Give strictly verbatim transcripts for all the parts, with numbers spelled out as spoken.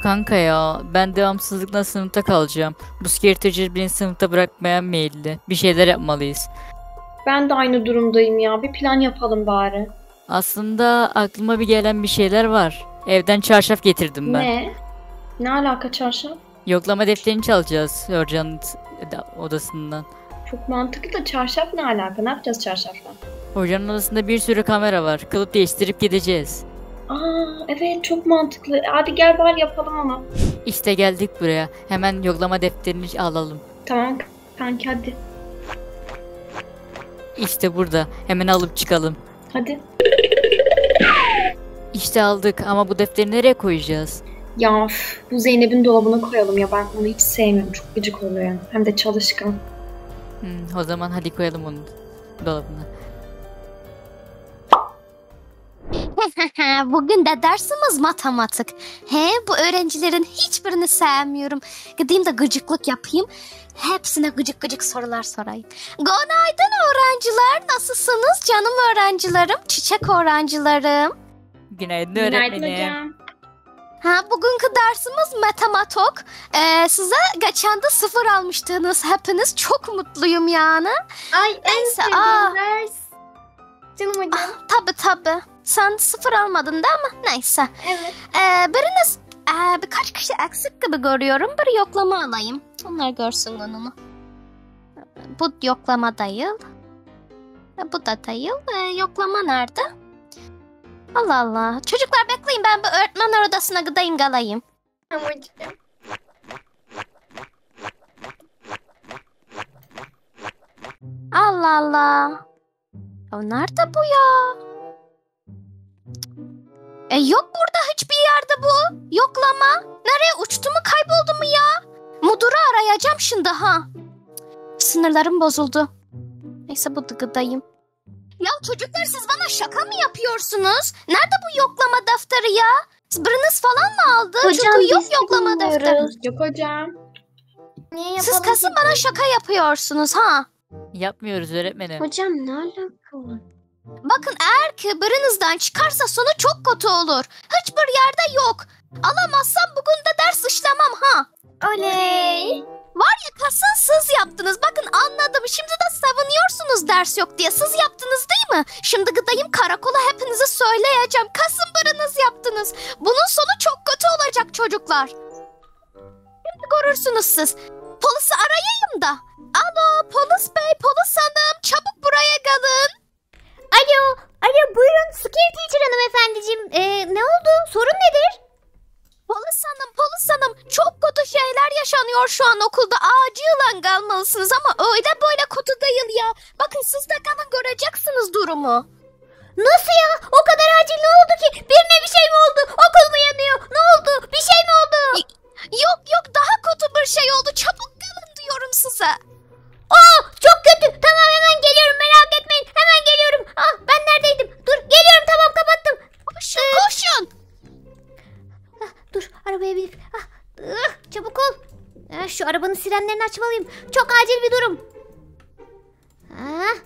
Kanka ya ben devamsızlıkla sınıfta kalacağım. Bu security beni sınıfta bırakmaya meyilli. Bir şeyler yapmalıyız. Ben de aynı durumdayım ya. Bir plan yapalım bari. Aslında aklıma bir gelen bir şeyler var. Evden çarşaf getirdim ben. Ne? Ne alaka çarşaf? Yoklama defterini çalacağız hocanın odasından. Çok mantıklı da çarşaf ne alaka? Ne yapacağız çarşafla? Hocanın odasında bir sürü kamera var. Kılıp değiştirip gideceğiz. Aa evet çok mantıklı. Hadi gel bari yapalım ama. İşte geldik buraya. Hemen yoklama defterini alalım. Tamam kanki hadi. İşte burada. Hemen alıp çıkalım. Hadi. İşte aldık ama bu defteri nereye koyacağız? Ya üf, bu Zeynep'in dolabına koyalım ya. Ben onu hiç sevmiyorum. Çok gıcık oluyor. Hem de çalışkan. Hmm, o zaman hadi koyalım onu dolabına. Bugün de dersimiz matematik. He, bu öğrencilerin hiçbirini sevmiyorum. Gideyim de gıcıklık yapayım. Hepsine gıcık gıcık sorular sorayım. Günaydın öğrenciler. Nasılsınız canım öğrencilerim? Çiçek öğrencilerim. Günaydın öğretmenim. Günaydın hocam. Ha, bugünkü dersimiz matematik. Ee, size geçen de sıfır almıştınız hepiniz. Çok mutluyum yani. Ay en Neyse, sevdiğim aa. ders. Canım hocam. Ah, tabii tabii. Sen sıfır almadın değil mi? Neyse. Evet. Ee, biriniz ee, birkaç kişi eksik gibi görüyorum. Bir yoklama alayım. Onlar görsün onu. Bu yoklama değil. Bu da değil. Ee, yoklama nerede? Allah Allah. Çocuklar bekleyin, ben bir öğretmenler odasına gideyim galayım. Tamam hocam. Allah Allah. Ya nerede bu ya? E yok burada hiçbir yerde bu. Yoklama. Nereye uçtu mu, kayboldu mu ya? Müdürü arayacağım şimdi ha. Sinirlerim bozuldu. Neyse bu gıdayım. Ya çocuklar siz bana şaka mı yapıyorsunuz? Nerede bu yoklama defteri ya? Biriniz falan mı aldı? Hocam, Çünkü yok biz yoklama bilmiyoruz. defteri. Yok hocam. Niye Siz kesin bana şaka yapıyorsunuz ha. Yapmıyoruz öğretmenim. Hocam ne alaka var? Bakın eğer ki birinizden çıkarsa sonu çok kötü olur. Hiçbir yerde yok. Alamazsam bugün de ders işlemem ha. Oley. Var ya kesin siz yaptınız. Bakın anladım. Şimdi de savunuyorsunuz ders yok diye. Siz yaptınız değil mi? Şimdi gideyim karakola hepinizi söyleyeceğim. Kesin biriniz yaptınız. Bunun sonu çok kötü olacak çocuklar. Şimdi görürsünüz siz. Polisi arayayım da. Alo polis bey, polis hanım. Çabuk buraya gelin. Alo, alo buyurun security teacher hanımefendiciğim. Ee, ne oldu? Sorun nedir? Polis hanım, polis hanım. Çok kötü şeyler yaşanıyor şu an okulda. Acilen gelmelisiniz ama öyle böyle kötü değil ya. Bakın siz de kalın göreceksiniz durumu. Nasıl ya? O kadar acil ne oldu ki? Birine bir şey mi oldu? Okul mu yanıyor? Ne oldu? Bir şey mi oldu? Y- yok yok daha kötü bir şey oldu. Çabuk gelin diyorum size. Aa, çok kötü. Tamam hemen geliyorum, merak etmeyin. Hemen geliyorum. Ah, ben neredeydim? Dur geliyorum, tamam kapattım. Koşun ee, koşun. Ah, dur arabaya binip. Ah, ıh, çabuk ol. Ah, şu arabanın sirenlerini açmalıyım. Çok acil bir durum. Ah.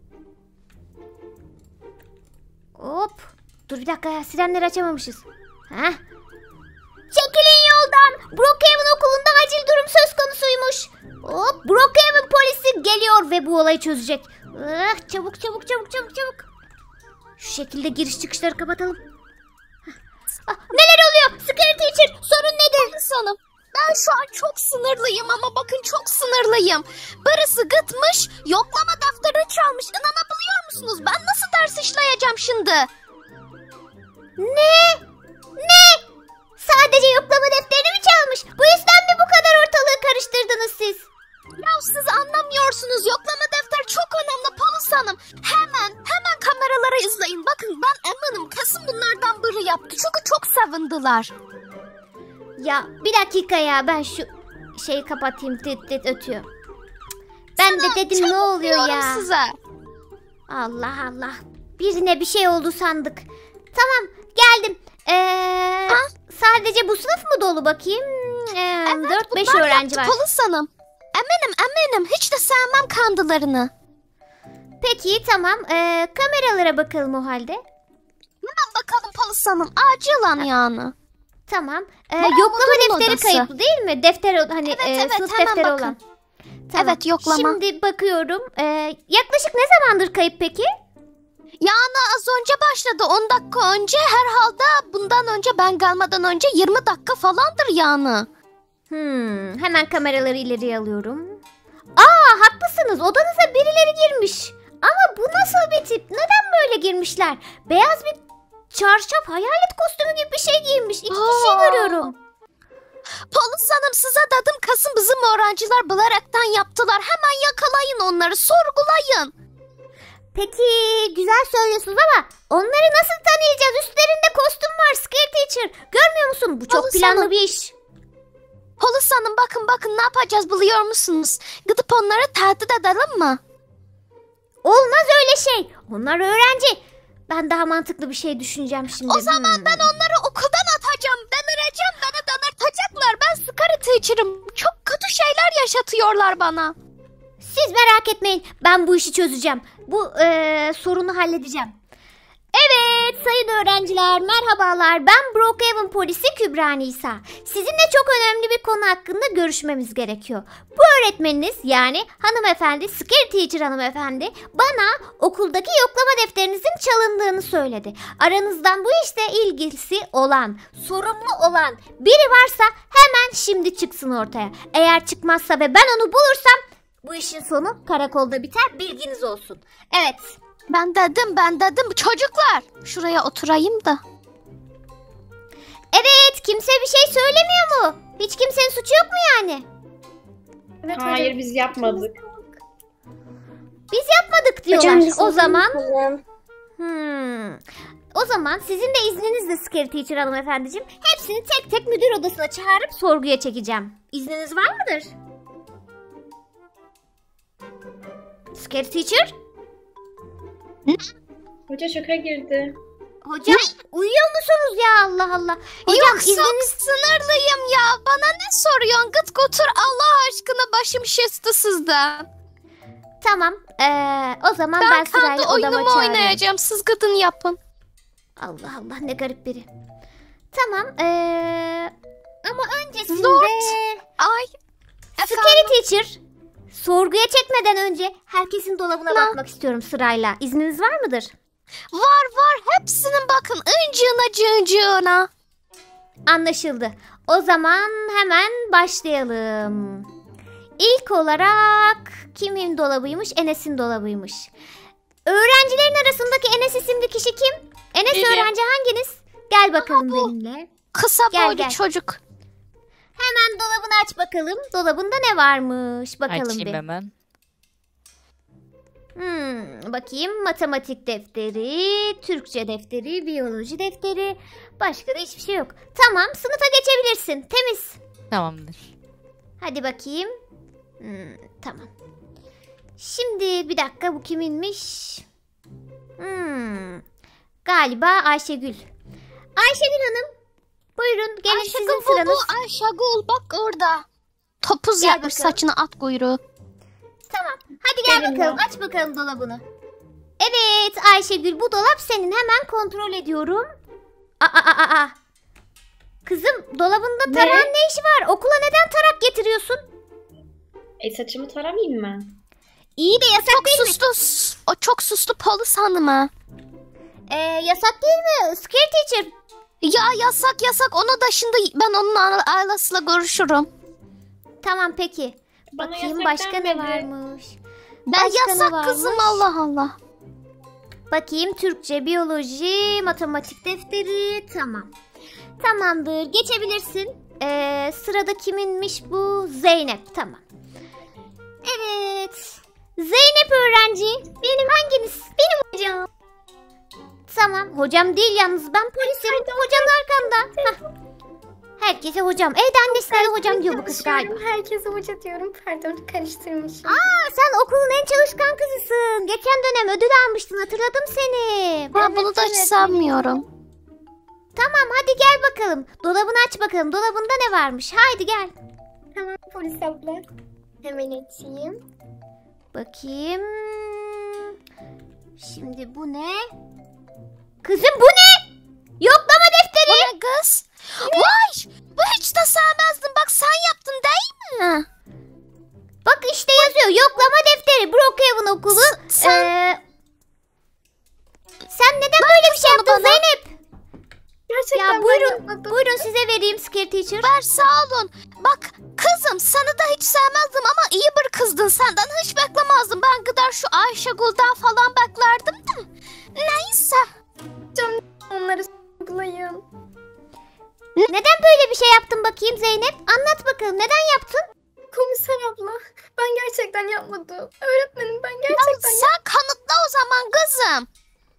Hop. Dur bir dakika ya, sirenleri açamamışız. Hah. Çekilin yoldan. Brookhaven okulunda acil durum söz konusuymuş. Hop, Brookhaven polisi geliyor ve bu olayı çözecek. Ah, çabuk çabuk çabuk çabuk çabuk. Şu şekilde giriş çıkışları kapatalım. Ah, neler oluyor? Security teacher, sorun nedir? Polis hanım, ben şu an çok sınırlıyım ama bakın çok sınırlıyım. Birisi gitmiş yoklama defterini çalmış. İnanabiliyor musunuz? Ben nasıl ders işleyeceğim şimdi? Ne? Ne? Sadece yoklama defterini mi çalmış? Bu yüzden mi bu kadar ortalığı karıştırdınız siz? Ya siz anlamıyorsunuz. Yoklama defter çok önemli polis hanım. Hemen hemen kameraları izleyin. Bakın ben eminim kesin bunlardan biri yaptı. Çünkü çok sevindiler. Ya bir dakika ya, ben şu şeyi kapatayım, tıt tıt ötüyor. Ben Sana de dedim ne oluyor ya? Size. Allah Allah. Birine bir şey oldu sandık. Tamam geldim. Ee, sadece bu sınıf mı dolu bakayım? Ee, Evet, dört beş bunlar öğrenci yaptı, var. polis hanım. Eminim eminim. Hiç de sevmem kandılarını. Peki tamam. Ee, kameralara bakalım o halde. Hemen bakalım polis hanım. Acilen yani. Tamam. Ee, Bayağı yoklama modern defteri odası. kayıtlı değil mi? Defter o- hani Evet, e, evet, sınıf hemen defteri bakın. olan. Tamam. Evet, yoklama. Şimdi bakıyorum. Ee, yaklaşık ne zamandır kayıp peki? Yani az önce başladı. on dakika önce, herhalde bundan önce, ben gelmeden önce yirmi dakika falandır yani. Hmm, hemen kameraları ileriye alıyorum. Aa, haklısınız. Odanıza birileri girmiş. Ama bu nasıl bir tip? Neden böyle girmişler? Beyaz bir çarşaf, hayalet kostümü gibi bir şey giymiş. İki kişi Aa. görüyorum. Polis hanım, size dedim kasım bizim öğrenciler bilerekten yaptılar. Hemen yakalayın onları, sorgulayın. Peki, güzel söylüyorsunuz ama onları nasıl tanıyacağız? Üstlerinde kostüm var, Scare Teacher. Görmüyor musun? Bu çok Polis planlı hanım. bir iş. Polis hanım, bakın bakın ne yapacağız biliyor musunuz? Gidip onları tehdit edelim mi? Olmaz öyle şey. Onlar öğrenci. Ben daha mantıklı bir şey düşüneceğim şimdi. O zaman Hmm. ben onları okuldan atacağım. Delireceğim, beni delirtecekler. Ben Scary Teacher'ım. Çok kötü şeyler yaşatıyorlar bana. Siz merak etmeyin. Ben bu işi çözeceğim. Bu eee, sorunu halledeceğim. Evet sayın öğrenciler, merhabalar. Ben Brookhaven polisi Kübra Nisa. Sizinle çok önemli bir konu hakkında görüşmemiz gerekiyor. Bu öğretmeniniz, yani hanımefendi, Scary Teacher hanımefendi, bana okuldaki yoklama defterinizin çalındığını söyledi. Aranızdan bu işte ilgisi olan, sorumlu olan biri varsa hemen şimdi çıksın ortaya. Eğer çıkmazsa ve ben onu bulursam bu işin sonu karakolda biter, bilginiz olsun. Evet. Ben dedim, ben dedim. Çocuklar, şuraya oturayım da. Evet, kimse bir şey söylemiyor mu? Hiç kimsenin suçu yok mu yani? Evet, Hayır biz yapmadık. Biz yapmadık diyorlar. O zaman hmm. O zaman sizin de izninizle Scary Teacher hanımefendiciğim, hepsini tek tek müdür odasına çağırıp sorguya çekeceğim. İzniniz var mıdır? Scary Teacher? Hoca şoka girdi. Hocam uyuyor musunuz ya, Allah Allah. Hocam Yok, izniniz... çok sınırlıyım ya. Bana ne soruyorsun? Gıt götür Allah aşkına, başım şişti sizden. Tamam ee, o zaman ben, Ben, ben sırayla kendi odama oyunumu çağırıyorum. oynayacağım. Siz gıdın yapın. Allah Allah, ne garip biri. Tamam ee, ama öncesinde... Dört. Ay. Scary Teacher, sorguya çekmeden önce herkesin dolabına Ne? bakmak istiyorum sırayla. İzniniz var mıdır? Var var, hepsinin bakın, ıncığına cıncığına. Anlaşıldı. O zaman hemen başlayalım. İlk olarak kimin dolabıymış? Enes'in dolabıymış. Öğrencilerin arasındaki Enes isimli kişi kim? Enes Benim. öğrenci hanginiz? Gel bakalım bu. benimle. Kısa Gel, boylu gel. çocuk. Hemen dolabını aç bakalım. Dolabında ne varmış? Bakalım Açayım bir. hemen. Hmm, bakayım, matematik defteri, Türkçe defteri, biyoloji defteri. Başka da hiçbir şey yok. Tamam, sınıfa geçebilirsin. Temiz. Tamamdır. Hadi bakayım. Hmm, tamam. Şimdi bir dakika, bu kiminmiş? Hmm, galiba Ayşegül. Ayşegül Hanım, buyurun gelin, sizin Ayşegül bu, sıranız. bu Ayşegül bak orada. Topuz Gel yapmış bakalım. saçına, at kuyruğu. Tamam. Hadi gel Gelin bakalım. ben. Aç bakalım dolabını. Evet Ayşegül, bu dolap senin. Hemen kontrol ediyorum. Aa, aa, aa, aa. Kızım, dolabında Ne? tarağın ne işi var? Okula neden tarak getiriyorsun? E saçımı taramayayım mı? İyi de yasak Çok değil mi? suslu, o çok suslu polis hanımı. Ee, yasak değil mi? Scare Teacher. Ya yasak yasak, onu da şimdi ben onun aile- ailesiyle görüşürüm. Tamam peki. Bana Bakayım yasak başka ne denmedi. varmış. Ben Başka ne yasak varmış? kızım, Allah Allah. Bakayım, Türkçe, biyoloji, matematik defteri. Tamam. Tamamdır. Geçebilirsin. Ee, sırada kiminmiş bu? Zeynep. Tamam. Evet. Zeynep öğrenci. Benim hanginiz? Benim hocam. Tamam. Hocam değil yalnız. Ben polisim. Hocanın arkanda. Hah. Herkese hocam. Evde annesine de hocam diyor bu kız galiba. Herkese hoca diyorum. Pardon, karıştırmışım. Aa, sen okulun en çalışkan kızısın. Geçen dönem ödül almıştın. Hatırladım seni. Ben bunu da hiç sanmıyorum. Tamam, hadi gel bakalım. Dolabını aç bakalım. Dolabında ne varmış? Haydi gel. Tamam polis abla. Hemen açayım. Bakayım. Şimdi bu ne? Kızım bu ne? Yoklama defteri. Bu ne kız? Vay! Bu hiç de sevmezdim. Bak sen yaptın değil mi? Bak işte yazıyor. Yoklama defteri. Brookhaven okulu. Sen... Ee, sen neden böyle bir şey yaptın bana. Zeynep? Gerçekten Ya ben buyurun. yapmadım. Buyurun size vereyim Scare Teacher. Ver sağ olun. Bak kızım sana da hiç sevmezdim ama iyi bir kızdın. Senden hiç beklemezdim. Ben kadar şu Ayşegül'den falan beklerdim de. Neyse. Onları s**layım. Neden böyle bir şey yaptın bakayım Zeynep? Anlat bakalım. Neden yaptın? Komiser abla. Ben gerçekten yapmadım. Öğretmenim ben Ya gerçekten sen kanıtla o zaman kızım.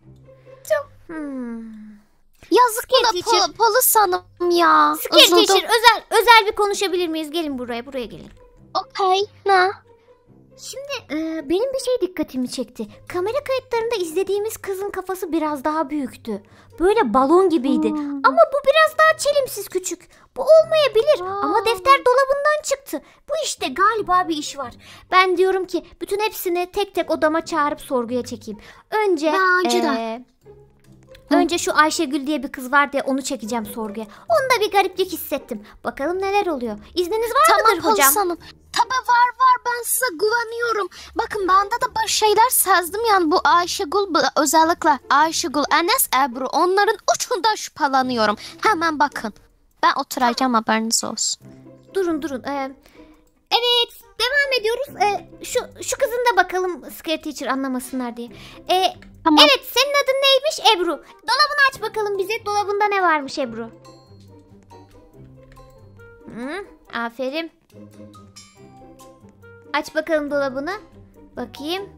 Hmm. Yazık Scare buna teacher. pol, polis hanım ya. Scare Üzüldüm. Teacher özel, özel bir konuşabilir miyiz? Gelin buraya. Buraya gelin. Okey. Ne? Şimdi e, benim bir şey dikkatimi çekti. Kamera kayıtlarında izlediğimiz kızın kafası biraz daha büyüktü. Böyle balon gibiydi. Ama bu biraz daha çelimsiz küçük. Bu olmayabilir ama defter dolabından çıktı. Bu işte galiba bir iş var. Ben diyorum ki bütün hepsini tek tek odama çağırıp sorguya çekeyim. Önce Bence de. e, önce şu Ayşegül diye bir kız var diye onu çekeceğim sorguya. Onda bir gariplik hissettim. Bakalım neler oluyor. İzniniz var Tamam mıdır hocam? polis hanım. Tabii var var ben size güveniyorum. Bakın bende de böyle şeyler sezdim yani bu Ayşegül bu, özellikle Ayşegül, Enes, Ebru onların uçundan şüpheleniyorum. Hemen bakın. Ben oturacağım haberiniz olsun. Durun durun. Ee, evet devam ediyoruz. Ee, şu şu kızın da bakalım Scare Teacher anlamasınlar diye. Ee, Tamam. Evet senin adın neymiş Ebru? Dolabını aç bakalım bize. Dolabında ne varmış Ebru? Hı, aferin. Aç bakalım dolabını. Bakayım.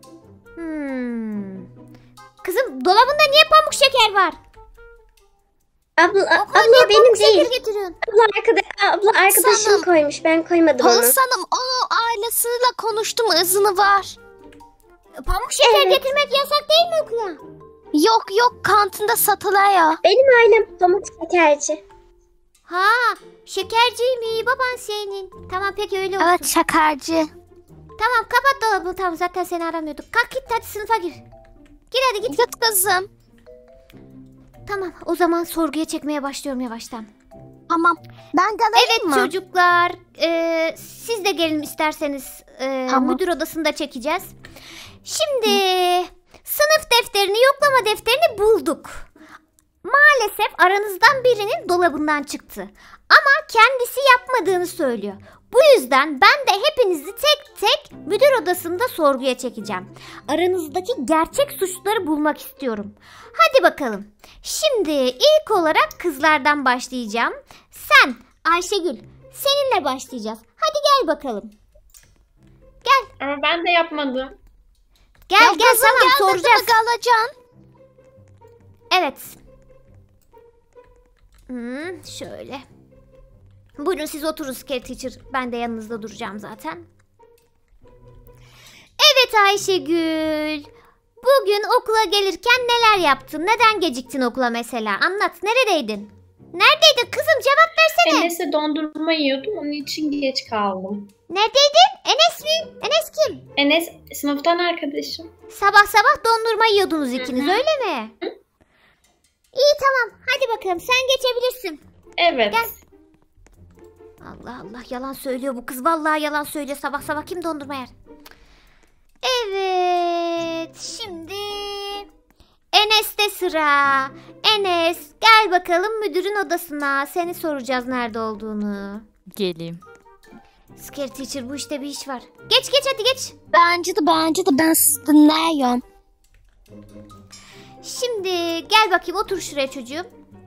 Hmm. Kızım dolabında niye pamuk şeker var? Abla, Okula abla niye benim pamuk şeker değil. getiriyorsun? Abla, arkada, abla arkadaşım Sanırım. koymuş. Ben koymadım onu. Polis hanım onun ailesiyle konuştum izni var. Pamuk şeker Evet. getirmek yasak değil mi okula? Yok yok kantinde satılıyor. Benim ailem pamuk şekerci. Ha, şekerci mi baban senin? Tamam peki öyle olsun. Evet şekerci. Tamam kapat dolabını, tamam zaten seni aramıyorduk. Kalk git hadi sınıfa gir. Gir hadi git. Git kızım. Tamam o zaman sorguya çekmeye başlıyorum yavaştan. Tamam. Ben geleyim Evet mi? çocuklar e, siz de gelin isterseniz e, Tamam. müdür odasında çekeceğiz. Şimdi sınıf defterini, yoklama defterini bulduk. Maalesef aranızdan birinin dolabından çıktı. Ama kendisi yapmadığını söylüyor. Bu yüzden ben de hepinizi tek tek müdür odasında sorguya çekeceğim. Aranızdaki gerçek suçluları bulmak istiyorum. Hadi bakalım. Şimdi ilk olarak kızlardan başlayacağım. Sen Ayşegül, seninle başlayacağız. Hadi gel bakalım. Gel. Ama ben de yapmadım. Gel Ya gel kızım, tamam gel soracağız. dedi mi kalacaksın? Evet. Hmm, şöyle. Buyurun siz oturun Scare Teacher. Ben de yanınızda duracağım zaten. Evet Ayşegül. Bugün okula gelirken neler yaptın? Neden geciktin okula mesela? Anlat. Neredeydin? Neredeydin kızım? Cevap versene. Enes'e dondurma yiyordum. Onun için geç kaldım. Neredeydin? Enes mi? Enes kim? Enes sınıftan arkadaşım. Sabah sabah dondurma yiyordunuz ikiniz Hı hı. öyle mi? İyi tamam. Hadi bakalım sen geçebilirsin. Evet. Gel. Allah Allah yalan söylüyor bu kız. Vallahi yalan söylüyor. Sabah sabah kim dondurma yer? Evet. Şimdi Enes'te sıra. Enes gel bakalım müdürün odasına. Seni soracağız nerede olduğunu. Geleyim. Scare Teacher bu işte bir iş var. Geç geç hadi geç. Bence de bence de ben sizi dinliyorum. Şimdi gel bakayım otur şuraya çocuğum.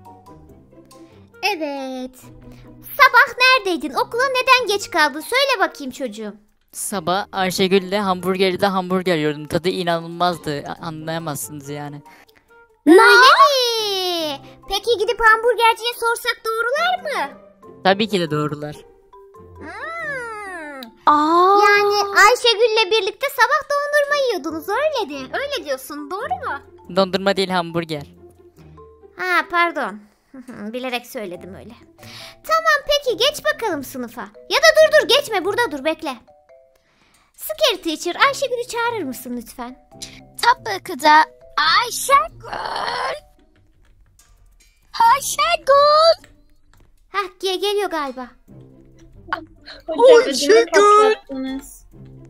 Evet. Sabah neredeydin? Okula neden geç kaldın? Söyle bakayım çocuğum. Sabah Ayşegül'le hamburgeride hamburger yiyordum. Tadı inanılmazdı. A- Anlayamazsınız yani. Öyle mi? Peki gidip hamburgerciye sorsak doğrular mı? Tabii ki de doğrular. Hmm. Aa. Yani Ayşegül'le birlikte sabah dondurma yiyordunuz öyle de. Öyle diyorsun doğru mu? Dondurma değil hamburger. Ha pardon. Bilerek söyledim öyle. Tamam peki geç bakalım sınıfa. Ya da dur dur geçme burada dur bekle. Scare Teacher Ayşegül'ü çağırır mısın lütfen? Tabii ki de Ayşegül. Ayşegül. Hah gel geliyor galiba. Hocam ödümü patlattınız.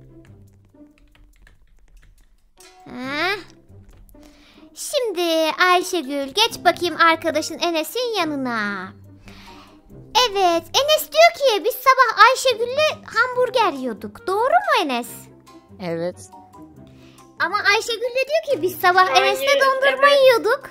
Ha. Şimdi Ayşegül geç bakayım arkadaşın Enes'in yanına. Evet, Enes diyor ki biz sabah Ayşegül'le hamburger yiyorduk. Doğru mu Enes? Evet. Ama Ayşegül de diyor ki biz sabah Hayır, Enes'le dondurma evet. yiyorduk.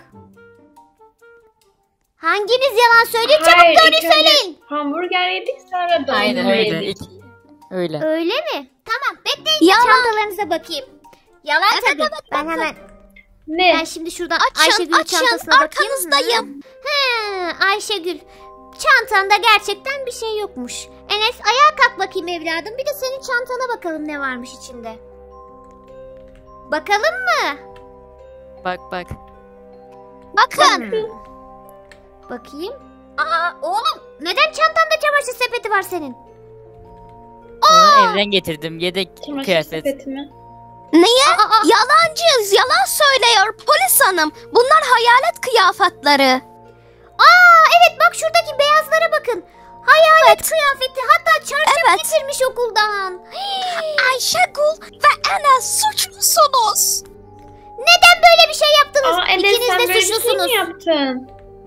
Hanginiz yalan söylüyor? Çabuk Hayır, doğruyu ilk önce söyleyin. Hamburger yedik sonra dondurma Aynen öyle. yedik. İki- Öyle. Öyle mi? Tamam bekleyin de Yalan. çantalarınıza bakayım. Yalan Evet, tabii. evet, ben bakın. hemen Ne? ben şimdi şuradan Açın, Ayşegül'ün açın. çantasına bakayım. Arkanızdayım. He, Ayşegül. Çantanda gerçekten bir şey yokmuş. Enes ayağa kalk bakayım evladım. Bir de senin çantana bakalım ne varmış içinde. Bakalım mı? Bak bak. Bakın. Hmm. Bakayım. Aa oğlum neden çantanda çamaşır sepeti var senin? Onu evden getirdim. Yedek Çamaşır kıyafet. sepeti mi? Niye? Aa, aa. Yalancıyız. Yalan söylüyor polis hanım. Bunlar hayalet kıyafetleri. Aa evet bak şuradaki beyazlara bakın. Hayalet kıyafeti hatta çarşaf Evet. getirmiş okuldan. Ayşegül ve Enes suçlusunuz. Neden böyle bir şey yaptınız? Aa Enes İkiniz sen de böyle bir şey suçlusunuz. mi yaptın?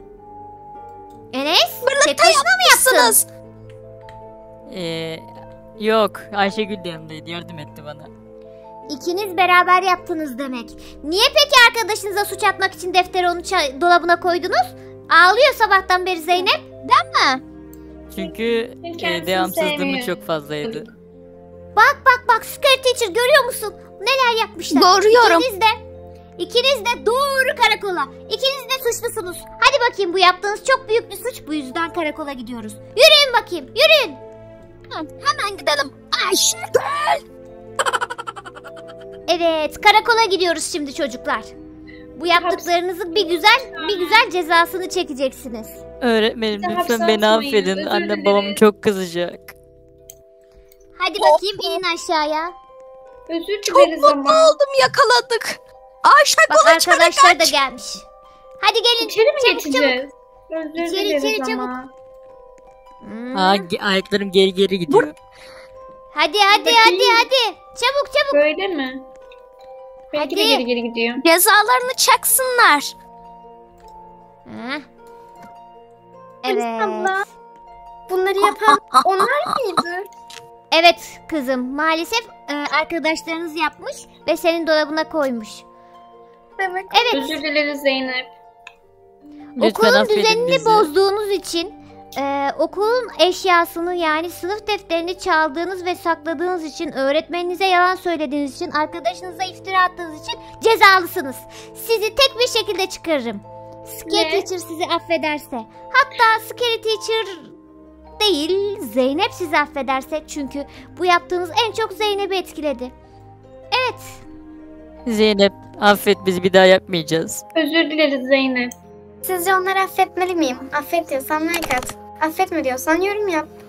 Enes Birlikte tek başına mı yaptın? yapmışsınız. Ee, yok. Ayşegül de yanındaydı. Yardım etti bana. İkiniz beraber yaptınız demek. Niye peki arkadaşınıza suç atmak için defteri onu ça- dolabına koydunuz? Ağlıyor sabahtan beri Zeynep. Değil mi? Çünkü Ben e, kendisini devamsızlığımız sevmiyor. çok fazlaydı. Bak bak bak Scary Teacher görüyor musun? Neler yapmışlar. Görüyorum. İkiniz de, ikiniz de doğru karakola. İkiniz de suçlusunuz. Hadi bakayım bu yaptığınız çok büyük bir suç. Bu yüzden karakola gidiyoruz. Yürüyün bakayım yürüyün. Hemen gidelim. Ayşegül. Evet karakola gidiyoruz şimdi çocuklar. Bu yaptıklarınızın bir güzel bir güzel cezasını çekeceksiniz. Öğretmenim Bizi lütfen hapse beni atmayın, affedin. özür Annem dileriz. babam çok kızacak. Hadi bakayım inin aşağıya. Özür Çok dileriz mutlu ama. oldum yakaladık. Ayşegül Bak içeri arkadaşlar da geç. gelmiş. Hadi gelin İçeri mi çabuk çabuk. geçeceğiz? Özür İçeri, dileriz içeri, ama. Hmm. Aa, ge- ayaklarım geri geri gidiyor. Hadi hadi Bakayım. hadi hadi. Çabuk çabuk. Böyle mi? Belki de Hadi. geri geri gidiyor. Cezalarını çeksinler. Heh. Polis Evet. abla. Bunları yapan onlar mıydı? Evet kızım maalesef e, arkadaşlarınız yapmış ve senin dolabına koymuş. Demek Evet Özür dileriz Zeynep. Lütfen okulun affedin düzenini bizi. bozduğunuz için e, okulun eşyasını yani sınıf defterini çaldığınız ve sakladığınız için öğretmeninize yalan söylediğiniz için arkadaşınıza iftira attığınız için cezalısınız. Sizi tek bir şekilde çıkarırım. Scary Ne? Teacher sizi affederse. Hatta Scary Teacher değil Zeynep sizi affederse çünkü bu yaptığınız en çok Zeynep'i etkiledi. Evet. Zeynep affet bizi bir daha yapmayacağız. Özür dileriz Zeynep. sizce onları affetmeli miyim? Affet diyorsan like at. Affetme diyorsan yorum yap.